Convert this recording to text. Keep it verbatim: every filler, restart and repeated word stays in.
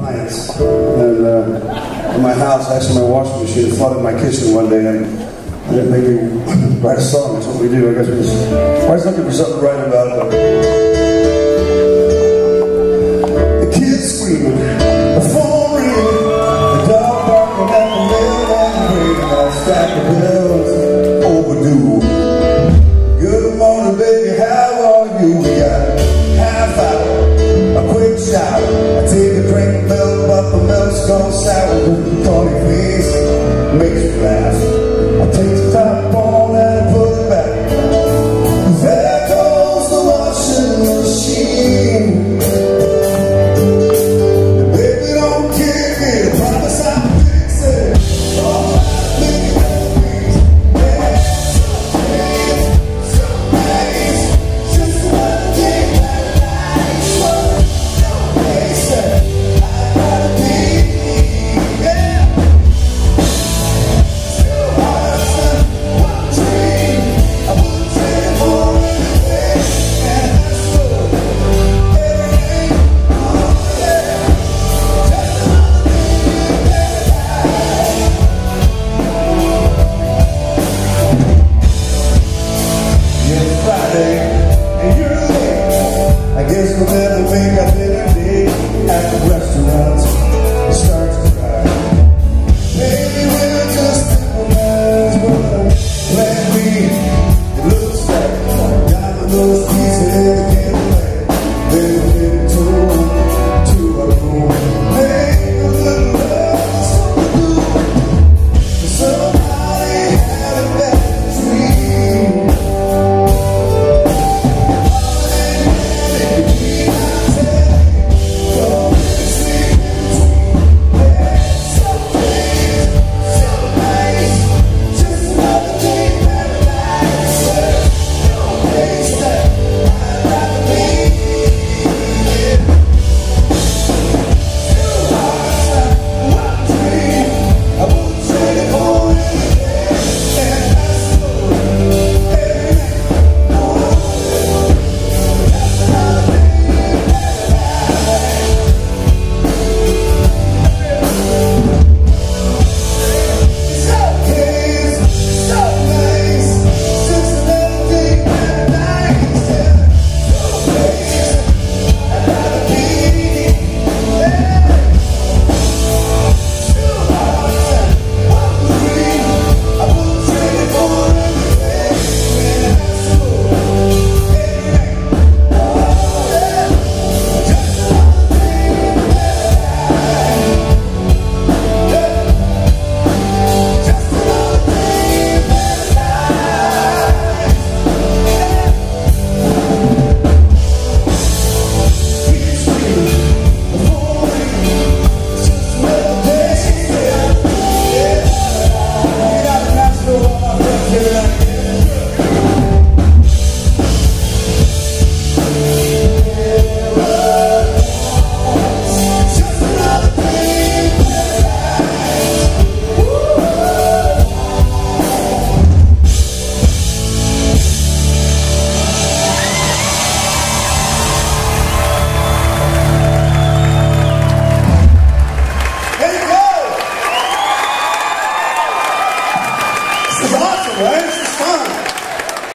appliance. And uh, in my house, actually my washing machine flooded my kitchen one day, and it made me write a song. That's what we do. I guess we just always looking for something to write about. But the kids screaming, the phone